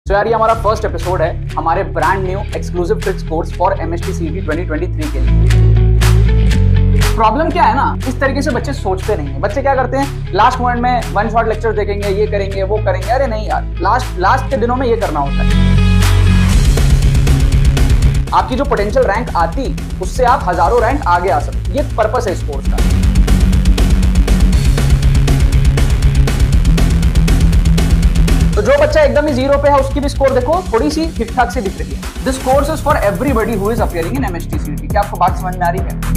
तो यार ये हमारा फर्स्ट एपिसोड है हमारे brand new exclusive tricks course for MST CET 2023 के लिए। प्रॉब्लम क्या है ना, इस तरीके से बच्चे सोचते नहीं है। बच्चे क्या करते हैं, लास्ट मोमेंट में वन शॉट लेक्चर देखेंगे, ये करेंगे वो करेंगे। अरे नहीं यार, लास्ट के दिनों में ये करना होता है। आपकी जो पोटेंशियल रैंक आती उससे आप हजारों रैंक आगे आ सकते, ये पर्पस है इस कोर्स का। तो जो बच्चा एकदम ही जीरो पे है उसकी भी स्कोर देखो थोड़ी सी ठीक ठाक से दिख रही है। This course is for everybody who is appearing in MST CET. क्या आपको बात समझ में आ रही है?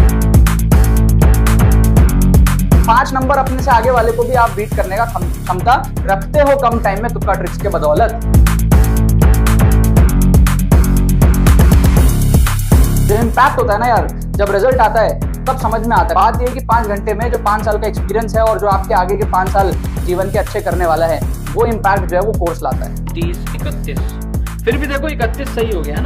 5 नंबर अपने से आगे वाले को भी आप बीट करने का क्षमता रखते हो कम टाइम में तुक्का ट्रिक्स के बदौलत। जो इम्पैक्ट होता है ना यार, जब रिजल्ट आता है तब समझ में आता है। बात ये है कि 5 घंटे में जो 5 साल का एक्सपीरियंस है और जो आपके आगे के 5 साल जीवन के अच्छे करने वाला है, वो इम्पैक्ट जो है वो कोर्स लाता है। 30, 31, फिर भी देखो 31 सही हो गया है ना।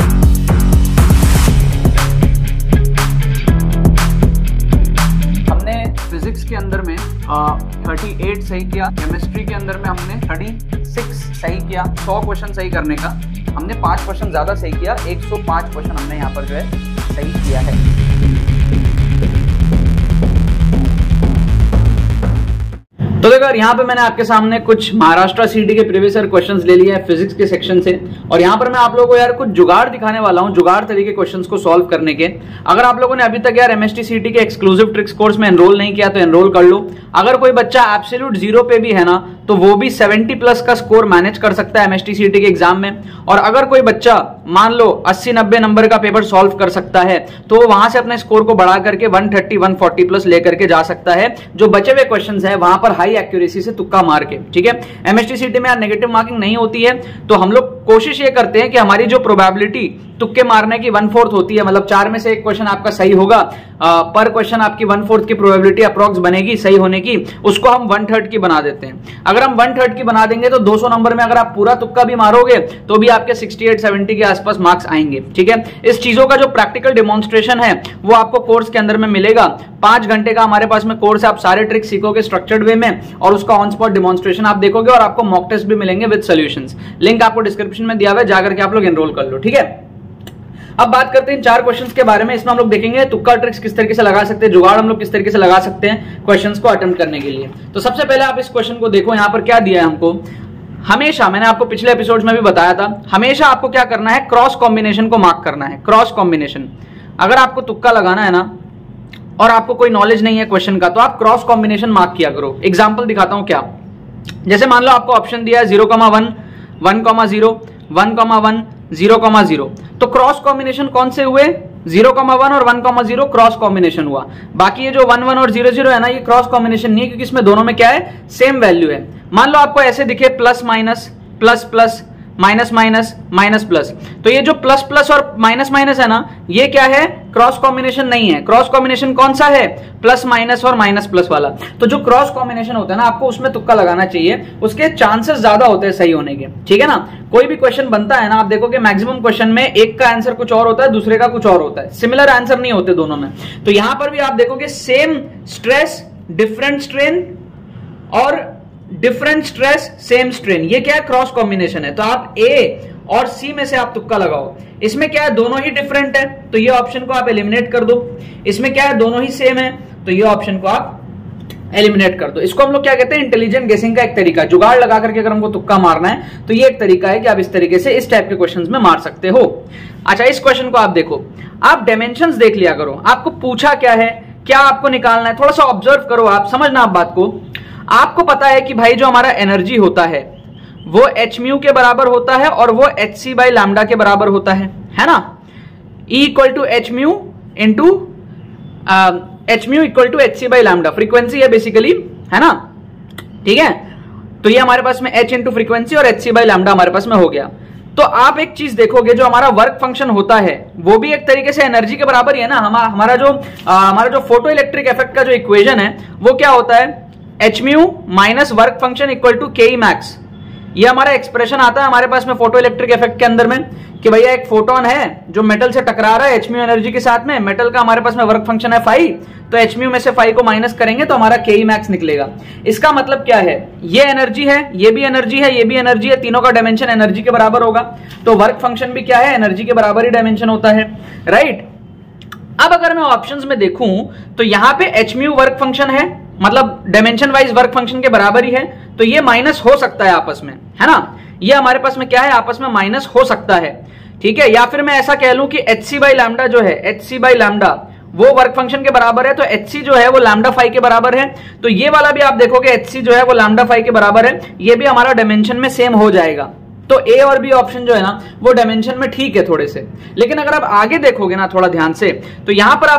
हमने फिजिक्स के अंदर में 38 सही किया, केमिस्ट्री के अंदर में हमने 36 सही किया। 100 क्वेश्चन सही करने का हमने 5 क्वेश्चन ज्यादा सही किया, 105 क्वेश्चन हमने यहाँ पर जो है सही किया है। तो देखो यहाँ पे मैंने आपके सामने कुछ महाराष्ट्र सीईटी के प्रीवियस ईयर क्वेश्चंस ले लिए हैं फिजिक्स के सेक्शन से, और यहाँ पर मैं आप लोगों को यार कुछ जुगाड़ दिखाने वाला हूँ, जुगाड़ तरीके क्वेश्चंस को सॉल्व करने के। अगर आप लोगों ने अभी तक यार एमएसटी सीईटी के एक्सक्लूसिव ट्रिक्स कोर्स में एनरोल नहीं किया तो एनरोल कर लो। अगर कोई बच्चा एब्सोल्यूट जीरो पे भी है ना, तो वो भी 70 प्लस का स्कोर मैनेज कर सकता है एमएसटी सीईटी के एग्जाम में। और अगर कोई बच्चा मान लो 80-90 नंबर का पेपर सॉल्व कर सकता है, तो वहां से अपने स्कोर को बढ़ा करके 130-140 प्लस लेकर के जा सकता है। जो बचे हुए क्वेश्चन है वहां पर हाई एक्यूरेसी से तुक्का मार के, ठीक है। एमएसटी सीईटी में यार नेगेटिव मार्किंग नहीं होती है, तो हम लोग कोशिश ये करते हैं कि हमारी जो प्रोबेबिलिटी तुक्के मारने की 1/4 होती है, मतलब 4 में से 1 क्वेश्चन आपका सही होगा, पर क्वेश्चन आपकी 1/4 की प्रोबेबिलिटी अप्रॉक्स बनेगी सही होने की, उसको हम 1/3 की बना देते हैं। अगर हम 1/3 की बना देंगे तो 200 नंबर में अगर आप पूरा तुक्का भी मारोगे तो भी आपके 68-70 के आसपास मार्क्स आएंगे, ठीक है। इस चीजों का जो प्रैक्टिकल डेमोन्स्ट्रेशन है वो आपको कोर्स के अंदर में मिलेगा। 5 घंटे का हमारे पास में कोर्स है, आप सारे ट्रिक्स सीखोगे स्ट्रक्चर्ड वे में, और उसका ऑन स्पॉट डेमोन्स्ट्रेशन आप देखोगे, और आपको मॉक टेस्ट भी मिलेंगे विद सॉल्यूशंस। लिंक आपको डिस्क्रिप्शन में दिया हुआ है, जाकर के आप लोग एनरोल कर लो, ठीक है। अब बात करते हैं 4 क्वेश्चंस के बारे में। इसमें हम लोग देखेंगे तुक्का ट्रिक्स किस तरीके से लगा सकते हैं, जुगाड़ हम लोग किस तरीके से लगा सकते हैं क्वेश्चंस को अटेम्प्ट करने के लिए। तो सबसे पहले आप इस क्वेश्चन को देखो, यहाँ पर क्या दिया है हमको। हमेशा, मैंने आपको पिछले एपिसोड्स में भी बताया था, हमेशा आपको क्या करना है, क्रॉस कॉम्बिनेशन को मार्क करना है। क्रॉस कॉम्बिनेशन, अगर आपको तुक्का लगाना है ना और आपको कोई नॉलेज नहीं है क्वेश्चन का, तो आप क्रॉस कॉम्बिनेशन मार्क किया करो। एग्जाम्पल दिखाता हूं क्या। जैसे मान लो आपको ऑप्शन दिया है 0,1, 1,0, 1,1, 0,0, तो क्रॉस कॉम्बिनेशन कौन से हुए, 0,1 और 1,0 क्रॉस कॉम्बिनेशन हुआ। बाकी ये जो 1,1 और 0,0 है ना, ये क्रॉस कॉम्बिनेशन नहीं है, क्योंकि इसमें दोनों में क्या है, सेम वैल्यू है। मान लो आपको ऐसे दिखे plus minus, plus plus, minus minus, minus plus, तो ये जो प्लस प्लस और माइनस माइनस है ना, ये क्या है, क्रॉस कॉम्बिनेशन नहीं है। क्रॉस कॉम्बिनेशन कौन सा है, प्लस माइनस और माइनस प्लस वाला। तो जो क्रॉस कॉम्बिनेशन होता है ना, आपको उसमें तुक्का लगाना चाहिए, उसके चांसेस ज्यादा होते हैं सही होने के, ठीक है ना। कोई भी क्वेश्चन बनता है ना, आप देखोगे मैक्सिमम क्वेश्चन में एक का आंसर कुछ और होता है, दूसरे का कुछ और होता है, सिमिलर आंसर नहीं होते दोनों में। तो यहां पर भी आप देखोगे सेम स्ट्रेस डिफरेंट स्ट्रेन, और डिफरेंट स्ट्रेस सेम स्ट्रेन, ये क्या है, क्रॉस कॉम्बिनेशन है। तो आप ए और सी में से आप तुक्का लगाओ। इसमें क्या है, दोनों ही डिफरेंट है, तो ये ऑप्शन को आप एलिमिनेट कर दो। इसमें क्या है, दोनों ही सेम है, तो ये ऑप्शन को आप एलिमिनेट कर दो। इसको हम लोग क्या कहते हैं, इंटेलिजेंट गेसिंग का एक तरीका। जुगाड़ लगा करके अगर हमको तुक्का मारना है तो ये एक तरीका है कि आप इस तरीके से इस टाइप के क्वेश्चंस में मार सकते हो। अच्छा, इस क्वेश्चन को आप देखो, आप डायमेंशंस देख लिया करो। आपको पूछा क्या है, क्या आपको निकालना है, थोड़ा सा ऑब्जर्व करो, आप समझना आप बात को। आपको पता है कि भाई जो हमारा एनर्जी होता है वो h म्यू के बराबर होता है और वो hc बाई लैम्डा के बराबर होता है ना। E equal to H mu into H mu equal to hc by lambda, frequency है बेसिकली, है ना, ठीक है। तो ये हमारे पास में h इंटू फ्रीक्वेंसी और hc बाई लैम्डा हमारे पास में हो गया। तो आप एक चीज देखोगे, जो हमारा वर्क फंक्शन होता है वो भी एक तरीके से एनर्जी के बराबर ही है ना। हमारा जो फोटो इलेक्ट्रिक इफेक्ट का जो इक्वेशन है वो क्या होता है, H mu minus work function equal to K max. ये हमारा एक्सप्रेशन आता है हमारे पास में फोटो इलेक्ट्रिक इफेक्ट के अंदर में कि भैया एक फोटोन है जो मेटल से टकरा रहा है एच म्यू एनर्जी के साथ में, मेटल का हमारे पास में वर्क फंक्शन है फाई, तो एच म्यू में से फाई को माइनस करेंगे तो हमारा के मैक्स निकलेगा। इसका मतलब क्या है, ये एनर्जी है, ये भी एनर्जी है, ये भी एनर्जी है, तीनों का डायमेंशन एनर्जी के बराबर होगा, तो वर्क फंक्शन भी क्या है, एनर्जी के बराबर ही डायमेंशन होता है, राइट। अब अगर मैं ऑप्शंस में देखूं तो यहां पे एच म्यू वर्क फंक्शन है, मतलब डायमेंशन वाइज वर्क फंक्शन के बराबर ही है, तो ये माइनस हो सकता है आपस में, है ना, ये हमारे पास में क्या है, आपस में माइनस हो सकता है, ठीक है। या फिर मैं ऐसा कह लूं कि एच सी बाई लैम्डा जो है, एच सी बाई लैम्डा वो वर्क फंक्शन के बराबर है, तो एच सी जो है वो लैम्डा फाई के बराबर है, तो ये वाला भी आप देखोगे एच सी जो है वो लैम्डा फाई के बराबर है, ये भी हमारा डायमेंशन में सेम हो जाएगा। तो ए और बी ऑप्शन जो है ना वो डायमेंशन में ठीक है थोड़े से, लेकिन अगर आप आगे देखोगे ना थोड़ा ध्यान से, तो यहां पर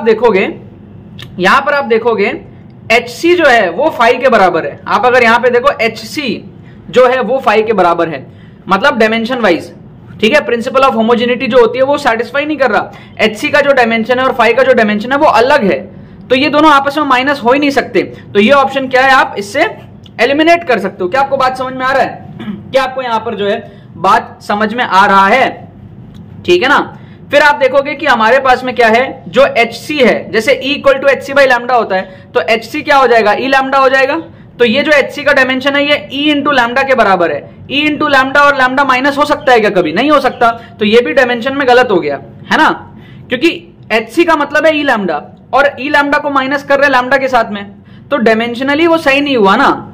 आप देखोगे एच सी जो है वो फाई के बराबर है। आप अगर यहां पे देखो एच सी जो है वो फाई के बराबर है, मतलब डायमेंशन वाइज, ठीक है, प्रिंसिपल ऑफ होमोजेनिटी जो होती है वो सेटिस्फाई नहीं कर रहा। एच सी का जो डायमेंशन है और फाई का जो डायमेंशन है वो अलग है, तो ये दोनों आपस में माइनस हो ही नहीं सकते, तो ये ऑप्शन क्या है, आप इससे एलिमिनेट कर सकते हो। क्या आपको बात समझ में आ रहा है? क्या आपको यहां पर जो है बात समझ में आ रहा है? ठीक है ना। फिर आप देखोगे कि हमारे पास में क्या है, जो एच सी है, जैसे E equal to H C by lambda होता है, तो एच सी क्या हो जाएगा, ई लैम्डा हो जाएगा, तो ये जो एच सी का डायमेंशन है ये E इंटू लैम्डा के बराबर है। E इंटू लैम्डा और लैम्डा माइनस हो सकता है क्या कभी? नहीं हो सकता, तो ये भी डायमेंशन में गलत हो गया, है ना, क्योंकि एच सी का मतलब है ई लैम्डा और ई लैम्डा को माइनस कर रहे हैं लैम्डा के साथ में, तो डायमेंशनली वो सही नहीं हुआ ना।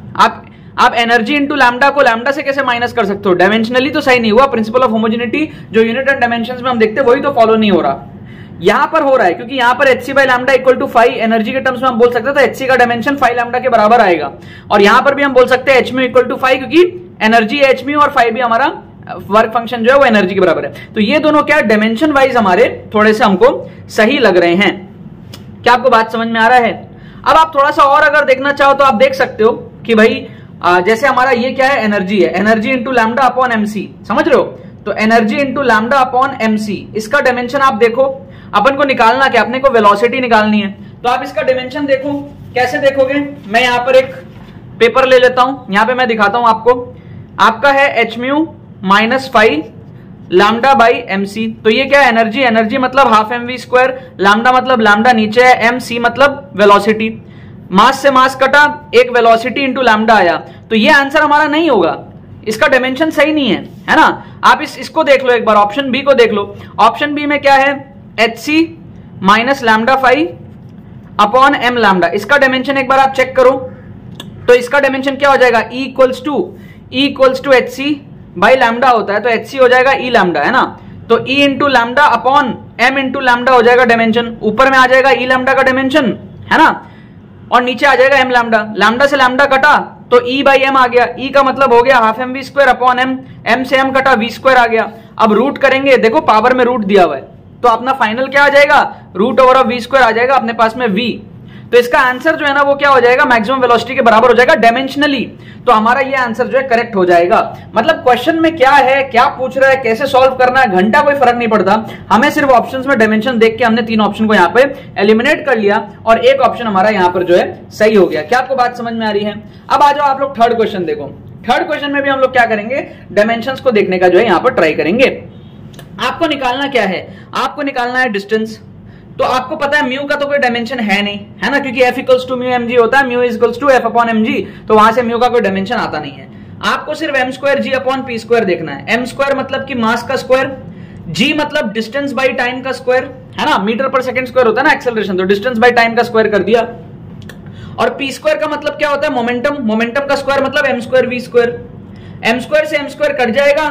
आप एनर्जी इंटू लैम्डा को लैम्डा से कैसे माइनस कर सकते हो, डायमेंशनली तो सही नहीं हुआ। प्रिंसिपल ऑफ होमोजेनिटी जो यूनिट एंड डायमेंशंस में हम देखते हैं वही तो फॉलो नहीं हो रहा, यहां पर हो रहा है, क्योंकि यहां पर H C by lambda equal to phi energy के टर्म्स में हम बोल सकते हैं, तो एच सी का डायमेंशन फाई लैम्डा के बराबर आएगा, और यहां पर भी हम बोल सकते हैं H mu equal to phi, क्योंकि एनर्जी एच म्यू और फाई भी हमारा वर्क फंक्शन जो है वो एनर्जी के बराबर है। तो ये दोनों क्या डायमेंशन वाइज हमारे थोड़े से हमको सही लग रहे हैं। क्या आपको बात समझ में आ रहा है? अब आप थोड़ा सा और अगर देखना चाहो तो आप देख सकते हो कि भाई जैसे हमारा ये क्या है, एनर्जी है, energy into lambda upon MC, समझ रहे हो, तो energy into lambda upon MC, इसका डायमेंशन आप देखो, अपन को निकालना क्या, अपने को वेलोसिटी निकालनी है, तो आप इसका डायमेंशन देखो, कैसे देखोगे, मैं यहां पर एक पेपर ले लेता हूं, यहां पे मैं दिखाता हूं आपको, आपका है H mu minus phi lambda by MC, तो ये क्या है, एनर्जी, एनर्जी मतलब half M V square, lambda मतलब लैम्डा नीचे है, एम सी मतलब वेलोसिटी, मास से मास कटा, एक वेलोसिटी इंटू लैम्डा आया, तो ये आंसर हमारा नहीं होगा, इसका डायमेंशन सही नहीं है ना। आप इसको देख लो एक बार, ऑप्शन बी को देख लो, ऑप्शन बी में क्या है, H C minus lambda phi upon M lambda, इसका डायमेंशन एक बार आप चेक करो, तो इसका डायमेंशन क्या हो जाएगा, E equals to H C by lambda होता है, तो एच सी हो जाएगा ई लैम्डा, है ना, तो E into lambda upon M into lambda हो जाएगा डायमेंशन, ऊपर में आ जाएगा ई लैम्डा का डायमेंशन, है ना, और नीचे आ जाएगा एम लैम्डा, लैम्डा से लैम्डा कटा तो E बाई एम आ गया, E का मतलब हो गया half M V square upon M, M से एम कटा वी स्क्वायर आ गया। अब रूट करेंगे, देखो पावर में रूट दिया हुआ है, तो अपना फाइनल क्या आ जाएगा, root over of V square आ जाएगा अपने पास में v, तो इसका आंसर जो है ना वो क्या हो जाएगा, मैक्सिमम वेलोसिटी के बराबर हो जाएगा डायमेंशनली, तो हमारा ये आंसर जो है करेक्ट हो जाएगा। मतलब क्वेश्चन में क्या है, क्या पूछ रहा है, कैसे सॉल्व करना है, घंटा कोई फर्क नहीं पड़ता, हमें सिर्फ ऑप्शंस में डायमेंशन देख के हमने तीन ऑप्शन को यहाँ पे एलिमिनेट कर लिया और एक ऑप्शन हमारा यहाँ पर जो है सही हो गया। क्या आपको बात समझ में आ रही है? अब आ जाओ आप लोग थर्ड क्वेश्चन देखो, थर्ड क्वेश्चन में भी हम लोग क्या करेंगे, डायमेंशंस को देखने का जो है यहाँ पर ट्राई करेंगे। आपको निकालना क्या है, आपको निकालना है डिस्टेंस, तो आपको पता है म्यू का तो कोई डायमेंशन है नहीं, है ना, क्योंकि F equals to mu mg होता है, mu equals to F upon mg, तो वहां से म्यू का कोई डायमेंशन आता नहीं है। आपको सिर्फ m square g upon p square देखना है, m स्क्वायर मतलब कि मास का स्क्वायर, g मतलब डिस्टेंस बाई टाइम का स्क्वायर, है ना, मीटर पर सेकंड स्क्वायर होता है ना एक्सेलरेशन, तो डिस्टेंस बाई टाइम का स्क्वायर कर दिया, और p स्क्वायर का मतलब क्या होता है, मोमेंटम, मोमेंटम का स्क्वायर मतलब m square v square, m square से m स्क्वायर कट जाएगा,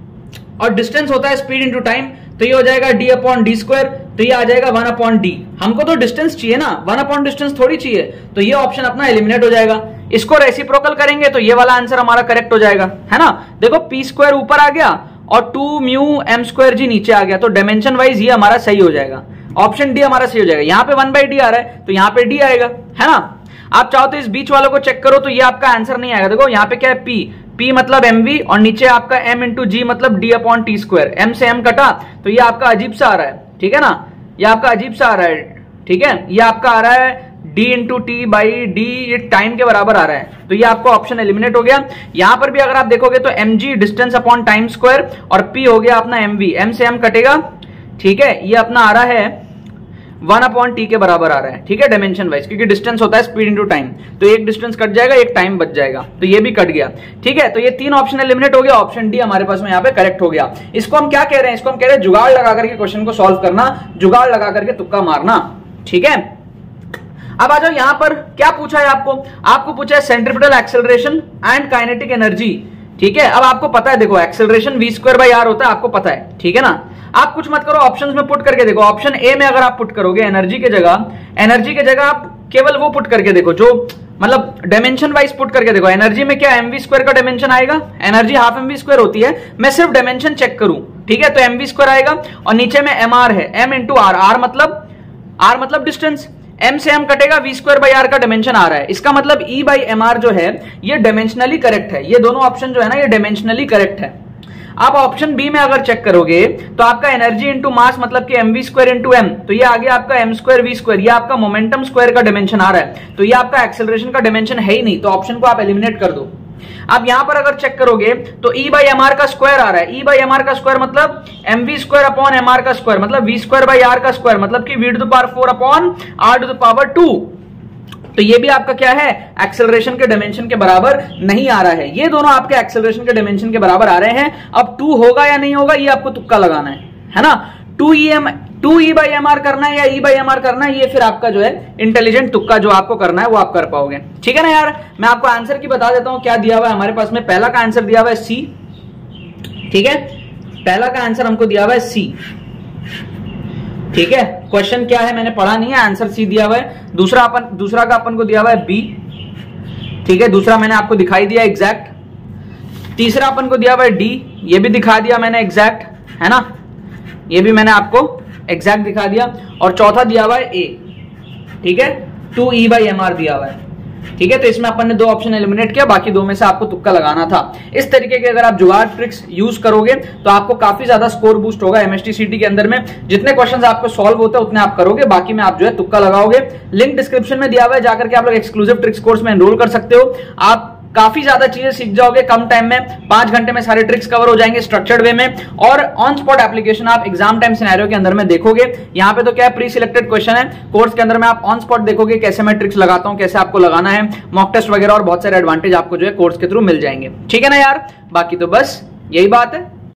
और डिस्टेंस होता है स्पीड इंटू टाइम, तो ये हो जाएगा d अपॉन डी स्क्वायर, तो ये आ जाएगा 1 अपॉन डी, हमको तो डिस्टेंस चाहिए ना, 1 अपॉन डिस्टेंस थोड़ी चाहिए, तो ये ऑप्शन अपना एलिमिनेट हो जाएगा। इसको रेसिप्रोकल करेंगे तो ये वाला आंसर हमारा करेक्ट हो जाएगा, है ना, देखो p स्क्वायर ऊपर आ गया और 2 म्यू m स्क्वायर जी नीचे आ गया, तो डायमेंशन वाइज ये हमारा सही हो जाएगा, ऑप्शन डी हमारा सही हो जाएगा। यहाँ पे 1/d आ रहा है तो यहाँ पे d आएगा, है ना। आप चाहो तो इस बीच वालों को चेक करो, तो ये आपका आंसर नहीं आएगा, देखो यहाँ पे क्या है, p मतलब mv और नीचे आपका m इंटू जी मतलब d upon T square, m से m कटा, तो ये आपका अजीब सा आ रहा है, ठीक है ना, ये आपका अजीब सा आ रहा है, ठीक है, ये आपका आ रहा है d into T by D, ये टाइम के बराबर आ रहा है, तो ये आपको ऑप्शन एलिमिनेट हो गया। यहां पर भी अगर आप देखोगे तो mg distance upon time square और p हो गया अपना mv, m से m कटेगा, ठीक है, ये अपना आ रहा है 1 अपॉन टी के बराबर आ रहा है, ठीक है, डायमेंशन वाइज, क्योंकि डिस्टेंस होता है स्पीड इंटू टाइम, तो एक डिस्टेंस कट जाएगा, एक टाइम बच जाएगा, तो ये भी कट गया, ठीक है। तो ये 3 ऑप्शन एलिमिनेट हो गया, ऑप्शन डी हमारे पास में यहाँ पे करेक्ट हो गया। इसको हम क्या कह रहे हैं, इसको हम कह रहे हैं जुगाड़ लगा करके क्वेश्चन को सॉल्व करना, जुगाड़ लगा करके तुक्का मारना, ठीक है। अब आ जाओ, यहां पर क्या पूछा है आपको पूछा है centripetal acceleration and kinetic energy, ठीक है। अब आपको पता है, देखो एक्सेलरेशन v²/r होता है, आपको पता है, ठीक है ना। आप कुछ मत करो, ऑप्शंस में पुट करके देखो। ऑप्शन ए में अगर आप पुट करोगे एनर्जी के जगह आप केवल वो पुट करके देखो जो मतलब डायमेंशन वाइज पुट करके देखो। एनर्जी में क्या mv² का डायमेंशन आएगा, एनर्जी हाफ mv² होती है, मैं सिर्फ डायमेंशन चेक करूं, ठीक है, तो mv² आएगा और नीचे में mr है, m इंटू r, r मतलब डिस्टेंस, m से m कटेगा, v²/r का डायमेंशन आ रहा है, इसका मतलब e/mr जो है ये डायमेंशनली करेक्ट है। ये दोनों ऑप्शन जो है ना ये डायमेंशनली करेक्ट है। आप ऑप्शन बी में अगर चेक करोगे तो आपका एनर्जी इंटू मास मतलब कि mv² इंटू m, तो ये आ गया आपका m² v², ये आपका मोमेंटम स्क्वायर का डायमेंशन आ रहा है, तो ये आपका एक्सेलरेशन का डायमेंशन है ही नहीं, तो ऑप्शन को आप एलिमिनेट कर दो। आप यहां पर अगर चेक करोगे तो e/mr का स्क्वायर आ रहा है, e/mr का स्क्वायर मतलब mv² अपॉन mr का स्क्वायर मतलब v²/r का स्क्वायर मतलब कि v⁴ अपॉन r⁻², तो ये भी आपका क्या है, एक्सेलरेशन के डायमेंशन के बराबर नहीं आ रहा है। ये दोनों आपके एक्सेलरेशन के डायमेंशन के बराबर आ रहे हैं। अब 2 होगा या नहीं होगा ये आपको तुक्का लगाना है ना। 2e/mr करना है या e/mr करना है, ये फिर आपका जो है इंटेलिजेंट तुक्का जो आपको करना है वो आप कर पाओगे, ठीक है ना यार। मैं आपको आंसर की बता देता हूं क्या दिया हुआ है हमारे पास में। पहला का आंसर दिया हुआ है सी, ठीक है, पहला का आंसर हमको दिया हुआ है सी, ठीक है। क्वेश्चन क्या है मैंने पढ़ा नहीं है, आंसर सी दिया हुआ है। दूसरा का अपन को दिया हुआ है बी, ठीक है, दूसरा मैंने आपको दिखाई दिया एग्जैक्ट। तीसरा अपन को दिया हुआ है डी, ये भी दिखा दिया मैंने एग्जैक्ट, है ना, ये भी मैंने आपको एग्जैक्ट दिखा दिया। और चौथा दिया हुआ है ए, ठीक है, 2e/mr दिया हुआ है, ठीक है। तो इसमें अपन ने 2 ऑप्शन एलिमिनेट किया, बाकी 2 में से आपको तुक्का लगाना था। इस तरीके के अगर आप जुगाड़ ट्रिक्स यूज करोगे तो आपको काफी ज्यादा स्कोर बूस्ट होगा MST/CT के अंदर में। जितने क्वेश्चंस आपको सॉल्व होते हैं उतने आप करोगे, बाकी में आप जो है तुक्का लगाओगे। लिंक डिस्क्रिप्शन में दिया हुआ है, जाकर के आप लोग एक्सक्लूसिव ट्रिक्स कोर्स में एनरोल कर सकते हो। आप काफी ज्यादा चीजें सीख जाओगे कम टाइम में, 5 घंटे में सारे ट्रिक्स कवर हो जाएंगे स्ट्रक्चर्ड वे में, और ऑन स्पॉट एप्लीकेशन आप एग्जाम टाइम सिनेरियो के अंदर में देखोगे। यहाँ पे तो क्या है, प्री सिलेक्टेड क्वेश्चन है, कोर्स के अंदर में आप ऑन स्पॉट देखोगे कैसे मैं ट्रिक्स लगाता हूँ, कैसे आपको लगाना है, मॉक टेस्ट वगैरह और बहुत सारे एडवांटेज आपको जो है कोर्स के थ्रू मिल जाएंगे, ठीक है ना यार। बाकी तो बस यही बात है।